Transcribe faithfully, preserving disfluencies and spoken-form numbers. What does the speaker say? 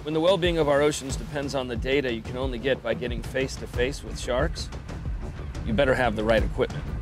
When the well-being of our oceans depends on the data you can only get by getting face-to-face with sharks, you better have the right equipment.